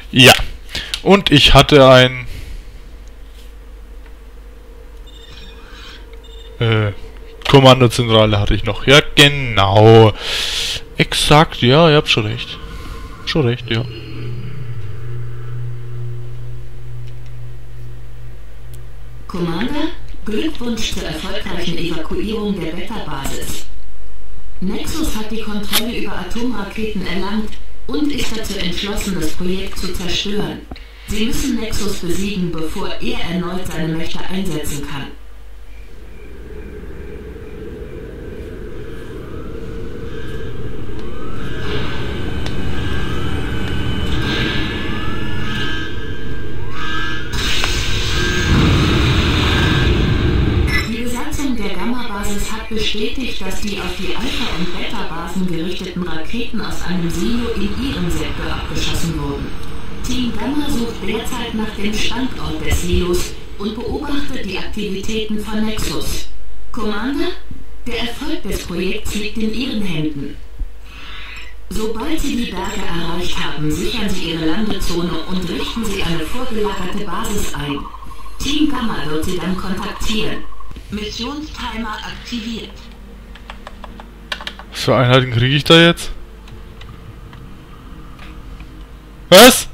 Ja. Und ich hatte ein... Kommandozentrale hatte ich noch. Ja, genau. Exakt, ja, ihr habt schon recht. Schon recht, ja. Commander, Glückwunsch zur erfolgreichen Evakuierung der Beta-Basis. Nexus hat die Kontrolle über Atomraketen erlangt und ist dazu entschlossen, das Projekt zu zerstören. Sie müssen Nexus besiegen, bevor er erneut seine Mächte einsetzen kann. Hat bestätigt, dass die auf die Alpha- und Beta-Basen gerichteten Raketen aus einem Silo in ihrem Sektor abgeschossen wurden. Team Gamma sucht derzeit nach dem Standort des Silos und beobachtet die Aktivitäten von Nexus. Commander, der Erfolg des Projekts liegt in Ihren Händen. Sobald Sie die Berge erreicht haben, sichern Sie Ihre Landezone und richten Sie eine vorgelagerte Basis ein. Team Gamma wird Sie dann kontaktieren. Missionstimer aktiviert. Was für Einheiten kriege ich da jetzt? Was?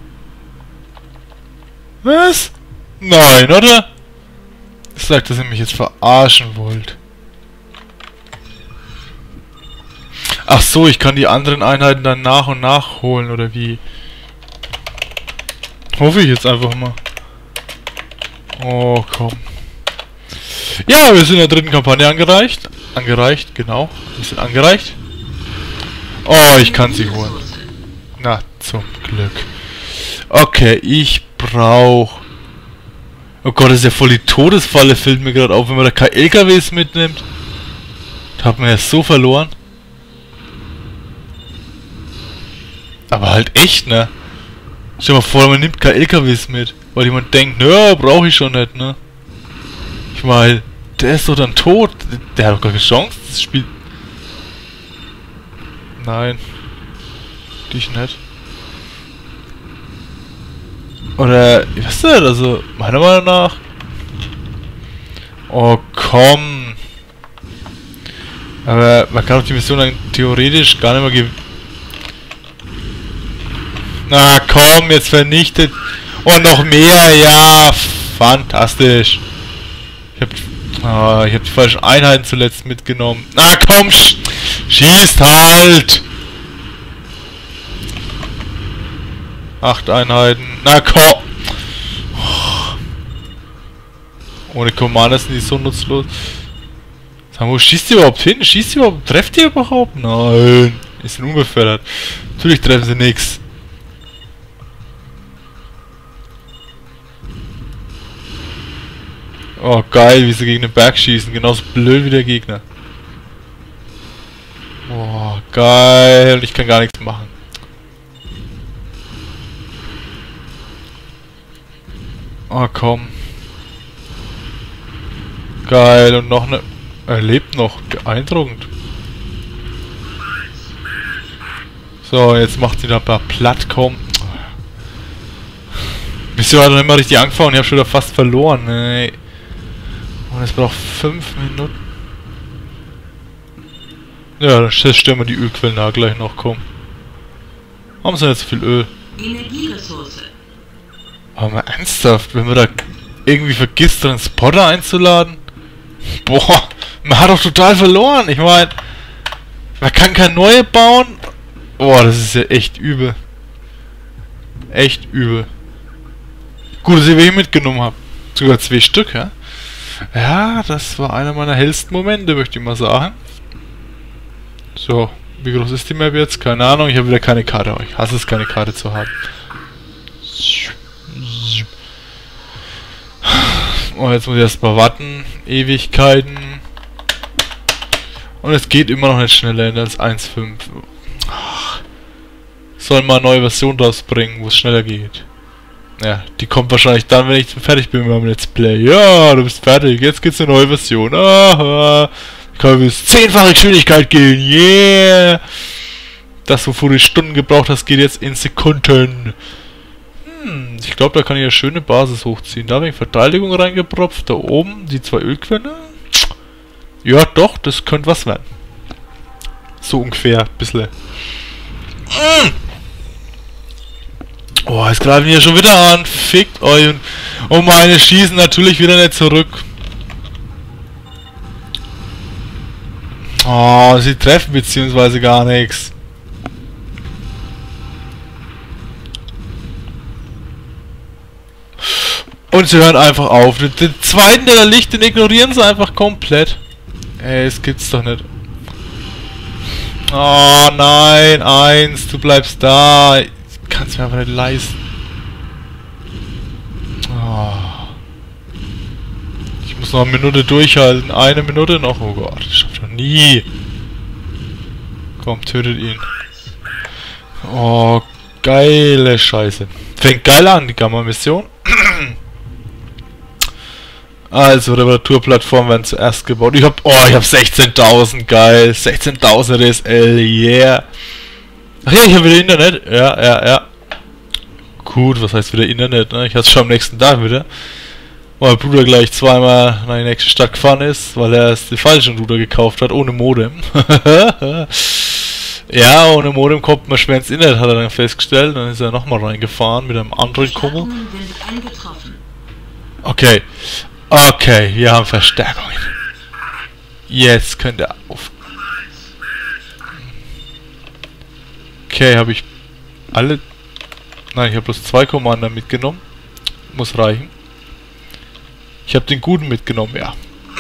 Was? Nein, oder? Ich sag, dass ihr mich jetzt verarschen wollt. Ach so, ich kann die anderen Einheiten dann nach und nach holen, oder wie? Hoffe ich jetzt einfach mal. Oh, komm. Ja, wir sind in der dritten Kampagne angereicht. Angereicht, genau. Wir sind angereicht. Oh, ich kann sie holen. Na, zum Glück. Okay, ich brauche... Oh Gott, das ist ja voll die Todesfalle, fällt mir gerade auf, wenn man da keine LKWs mitnimmt. Da hat man ja so verloren. Aber halt echt, ne? Stell dir mal vor, man nimmt keine LKWs mit, weil jemand denkt, naja, brauche ich schon nicht, ne? Ich meine, der ist doch dann tot. Der hat doch gar keine Chance, das Spiel. Nein. Dich nicht. Oder, was denn? Also, meiner Meinung nach. Oh, komm. Aber man kann doch die Mission dann theoretisch gar nicht mehr gewinnen. Na komm, jetzt vernichtet. Und noch mehr, ja. Fantastisch. Ich hab die falschen Einheiten zuletzt mitgenommen. Na komm, schießt halt! 8 Einheiten. Na komm! Ohne Commander sind die so nutzlos. Sag mal, wo schießt ihr überhaupt hin? Schießt ihr überhaupt? Trefft ihr überhaupt? Nein! Ist sind unbefördert. Natürlich treffen sie nichts. Oh geil, wie sie gegen den Berg schießen. Genauso blöd wie der Gegner. Oh, geil. Und ich kann gar nichts machen. Oh, komm. Geil. Und noch eine... Er lebt noch. Beeindruckend. So, jetzt macht sie da ein paar platt, komm. Mission hat noch immer richtig angefangen. Ich habe schon wieder fast verloren. Nee. Und es braucht 5 Minuten. Ja, dann stellen wir die Ölquellen da gleich noch, komm. Warum ist denn jetzt so viel Öl? Energieressource. Aber mal ernsthaft, wenn man da irgendwie vergisst, Transporter einzuladen? Boah, man hat doch total verloren. Ich meine, man kann keine neue bauen. Boah, das ist ja echt übel. Echt übel. Gut, dass ich welche mitgenommen habe. Sogar 2 Stück, ja? Ja, das war einer meiner hellsten Momente, möchte ich mal sagen. So, wie groß ist die Map jetzt? Keine Ahnung, ich habe wieder keine Karte. Ich hasse es, keine Karte zu haben. Oh, jetzt muss ich erstmal warten. Ewigkeiten. Und es geht immer noch nicht schneller als 1.5. Soll mal eine neue Version rausbringen, wo es schneller geht. Ja, die kommt wahrscheinlich dann, wenn ich fertig bin mit meinem Let's Play. Ja, du bist fertig, jetzt gibt's eine neue Version. Aha, ich kann bis 10-fache Geschwindigkeit gehen. Yeah! Das, wofür du Stunden gebraucht hast, geht jetzt in Sekunden. Ich glaube, da kann ich eine schöne Basis hochziehen. Da habe ich Verteidigung reingepropft. Da oben die 2 Ölquelle. Ja, doch, das könnte was werden. So ungefähr, ein bisschen. Oh, jetzt greifen die ja schon wieder an. Fickt euch. Und meine schießen natürlich wieder nicht zurück. Oh, sie treffen beziehungsweise gar nichts. Und sie hören einfach auf. Den zweiten, der da liegt, den ignorieren sie einfach komplett. Ey, das gibt's doch nicht. Oh nein, 1, du bleibst da. Ich kann's mir einfach nicht leisten. Oh. Ich muss noch eine Minute durchhalten. 1 Minute noch. Oh Gott, das schafft doch nie. Komm, tötet ihn. Oh, geile Scheiße. Fängt geil an, die Gamma-Mission. Also, Reparaturplattformen werden zuerst gebaut. Ich hab 16.000, geil. 16.000 DSL, yeah. Ach ja, ich habe wieder Internet. Ja. Gut, was heißt wieder Internet, ne? Ich hatte es schon am nächsten Tag wieder. Weil mein Bruder gleich zweimal nach die nächste Stadt gefahren ist, weil er erst den falschen Router gekauft hat, ohne Modem. Ja, ohne Modem kommt man schwer ins Internet, hat er dann festgestellt. Dann ist er nochmal reingefahren mit einem anderen Kumpel. Okay. Okay, wir haben Verstärkungen. Jetzt könnt ihr auf... Okay, habe ich alle... Nein, ich habe bloß 2 Commander mitgenommen. Muss reichen. Ich habe den guten mitgenommen, ja.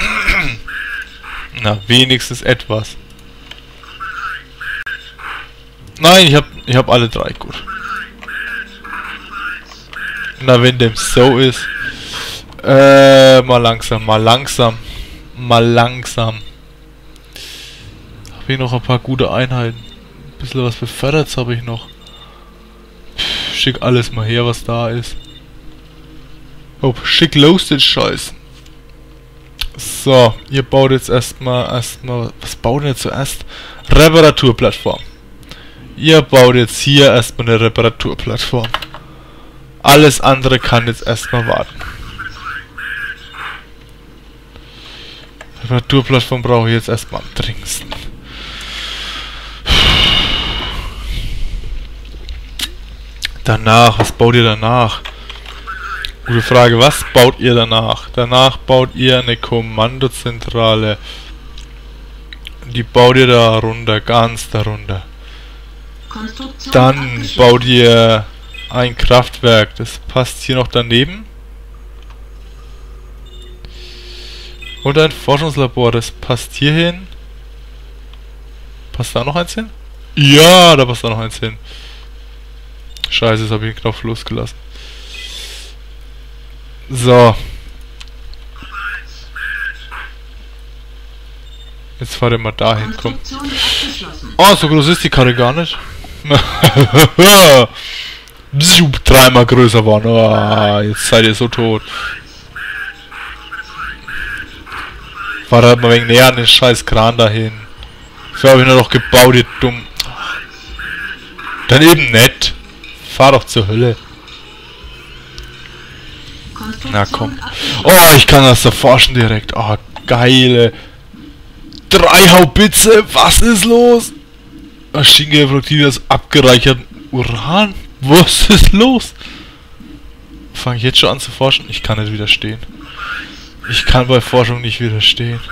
Na, wenigstens etwas. Nein, ich hab alle 3, gut. Na, wenn dem so ist... mal langsam. Habe ich noch ein paar gute Einheiten. Ein bisschen was befördert habe ich noch. Schick alles mal her, was da ist. Oh, schick los den Scheiß. So, ihr baut jetzt erstmal, was baut ihr zuerst? Reparaturplattform. Ihr baut jetzt hier erstmal eine Reparaturplattform. Alles andere kann jetzt erstmal warten. Reparaturplattform brauche ich jetzt erstmal am dringendsten. Danach, was baut ihr danach? Gute Frage, was baut ihr danach? Danach baut ihr eine Kommandozentrale. Die baut ihr da runter, ganz darunter. Dann baut ihr ein Kraftwerk, das passt hier noch daneben. Und ein Forschungslabor, das passt hier hin. Passt da noch eins hin? Ja, da passt da noch eins hin. Scheiße, jetzt habe ich den Knopf losgelassen. So. Jetzt fahrt ihr mal dahin, komm. Oh, so groß ist die Karre gar nicht. Dreimal größer waren. Oh, jetzt seid ihr so tot. Fahrt halt mal wegen näher an den scheiß Kran dahin. So habe ich nur noch gebaut, ihr dumm. Dann eben nicht. Fahr doch zur Hölle. Na komm. Oh, ich kann das erforschen direkt. Oh, geile. 3 Haubitze. Was ist los? Maschinengewehr aus abgereicherten Uran. Was ist los? Fange ich jetzt schon an zu forschen? Ich kann nicht widerstehen. Ich kann bei Forschung nicht widerstehen.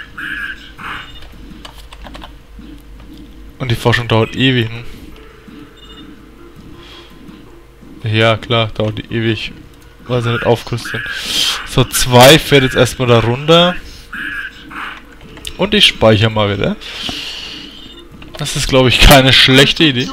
Und die Forschung dauert ewig. Hm? Ja, klar, dauert die ewig. Weil sie nicht aufgerüstet. So, 2 fährt jetzt erstmal da runter. Und ich speichere mal wieder. Das ist, glaube ich, keine schlechte Idee.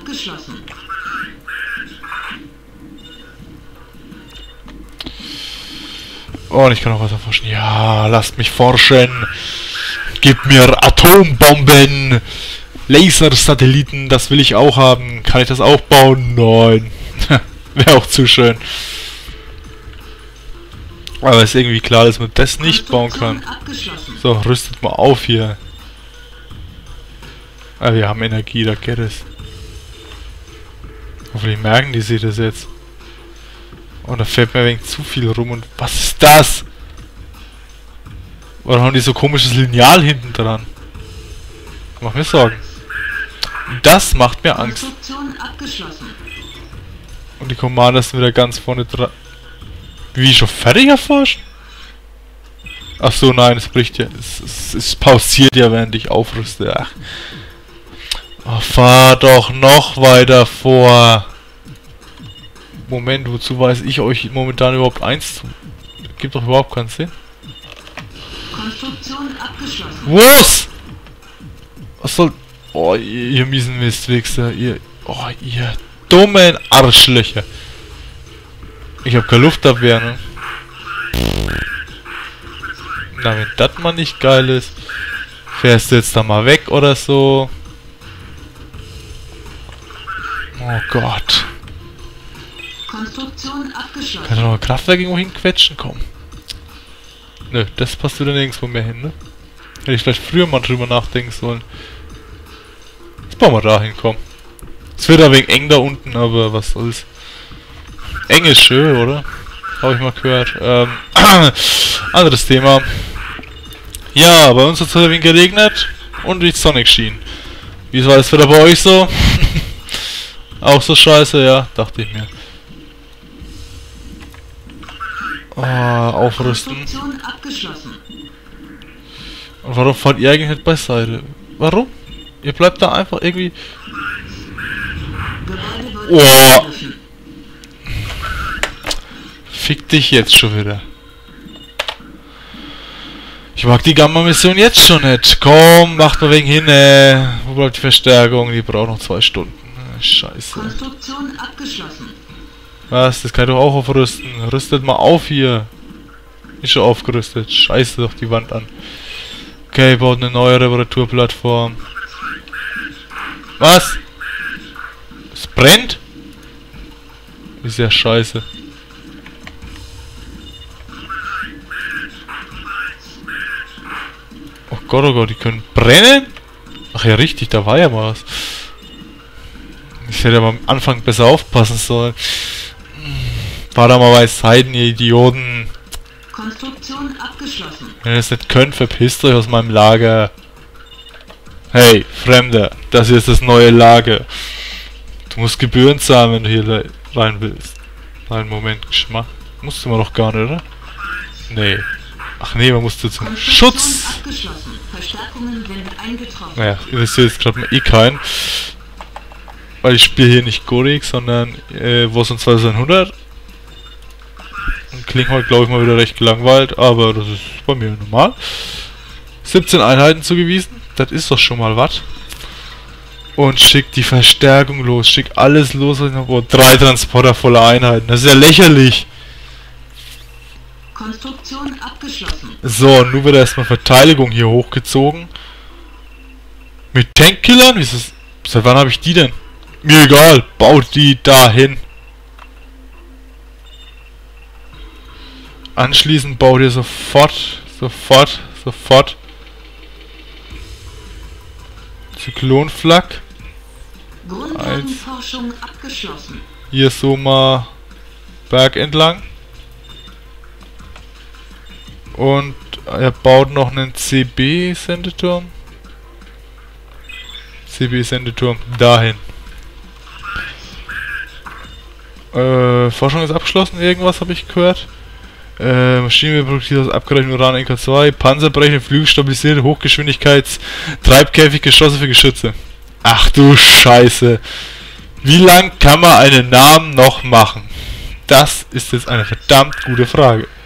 Oh, und ich kann noch was erforschen. Ja, lasst mich forschen. Gib mir Atombomben. Lasersatelliten, das will ich auch haben. Kann ich das auch bauen? Nein. Wäre auch zu schön. Aber ist irgendwie klar, dass man das nicht bauen kann. So, rüstet mal auf hier. Ah, wir haben Energie, da geht es. Hoffentlich merken die sich das jetzt. Und da fällt mir ein wenig zu viel rum. Und was ist das? Warum haben die so komisches Lineal hinten dran? Mach mir Sorgen. Das macht mir Angst. Konstruktion abgeschlossen. Und die Commander sind wieder ganz vorne dran. Wie, schon fertig erforscht? Ach so, nein, es bricht ja. Es pausiert ja, während ich aufrüste. Ach. Oh, fahr doch noch weiter vor. Moment, wozu weiß ich euch momentan überhaupt eins zu? Gibt doch überhaupt keinen Sinn. Konstruktion abgeschlossen. Was? Was soll... Oh, ihr miesen Mistwichser. Ihr dummen Arschlöcher. Ich hab keine Luftabwehr, ne? Na, wenn das mal nicht geil ist. Fährst du jetzt da mal weg oder so? Oh Gott. Konstruktion abgeschlossen. Kann ich noch ein Kraftwerk irgendwo hinquetschen? Komm. Nö, das passt wieder nirgendwo mehr hin, ne? Hätte ich vielleicht früher mal drüber nachdenken sollen. Jetzt bauen wir da hin, komm. Es wird ein wenig eng da unten, aber was soll's. Eng ist schön, oder? Habe ich mal gehört. Anderes Thema. Ja, bei uns hat es ein wenig geregnet und die Sonne schien. Wie war das wieder bei euch so? Auch so scheiße, ja, dachte ich mir. Aufrüsten. Konstruktion abgeschlossen. Und warum fahrt ihr eigentlich nicht beiseite? Warum? Ihr bleibt da einfach irgendwie... Gebäude wird Oh! angegriffen. Fick dich jetzt schon wieder. Ich mag die Gamma-Mission jetzt schon nicht. Komm, macht mal wegen hin, Wo bleibt die Verstärkung? Die braucht noch 2 Stunden. Scheiße. Konstruktion abgeschlossen. Was? Das kann ich doch auch aufrüsten. Rüstet mal auf hier. Ist schon aufgerüstet. Scheiße doch die Wand an. Okay, baut eine neue Reparaturplattform. Was? Es brennt? Ist ja scheiße. Oh Gott, die können brennen? Ach ja, richtig, da war ja mal was. Ich hätte aber am Anfang besser aufpassen sollen. War da mal bei Seiten, ihr Idioten. Konstruktion abgeschlossen. Wenn ihr das nicht könnt, verpisst euch aus meinem Lager. Hey, Fremder, das hier ist das neue Lager. Du musst Gebühren zahlen, wenn du hier rein willst. Einen Moment, Geschmack. Musst du mal doch gar nicht, oder? Nee. Ach nee, man musste zum Schutz. Abgeschlossen. Verstärkungen werden eingetroffen. Naja, interessiert jetzt gerade mal eh keinen. Weil ich spiele hier nicht Gorik, sondern Warzone 2100. Und klingt halt, glaube ich, mal wieder recht gelangweilt, aber das ist bei mir normal. 17 Einheiten zugewiesen, das ist doch schon mal was. Und schickt die Verstärkung los, schickt alles los, was ich noch brauche. 3 Transporter voller Einheiten, das ist ja lächerlich. Konstruktion abgeschlossen. So, nun wird erstmal Verteidigung hier hochgezogen. Mit Tankkillern? Wie ist das? Seit wann habe ich die denn? Mir egal, baut die dahin. Anschließend baut ihr sofort Zyklonflak. Grundlagenforschung abgeschlossen. Hier so mal Berg entlang. Und er baut noch einen CB-Sendeturm. CB-Sendeturm dahin. Forschung ist abgeschlossen, irgendwas habe ich gehört. Maschinengewehr produktiv aus abgereichtem Uran NK2, Panzerbrecher, Flügel stabilisiert, Hochgeschwindigkeits, Treibkäfig, Geschosse für Geschütze. Ach du Scheiße. Wie lang kann man einen Namen noch machen? Das ist jetzt eine verdammt gute Frage.